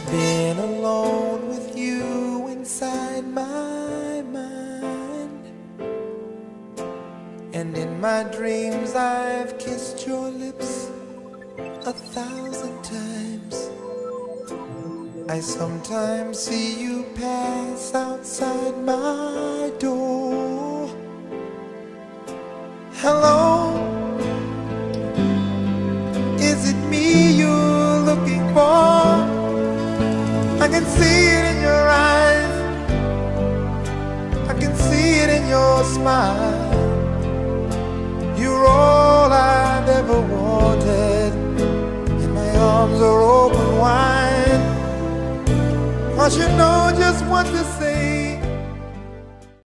been alone with you inside my mind, and in my dreams I've kissed your lips 1,000 times. I sometimes see you pass outside my door. Hello, is it me you're looking for? I can see it in your eyes, I can see it in your smile. You're all I've ever wanted, and my arms are open wide, 'cause you know just what to say.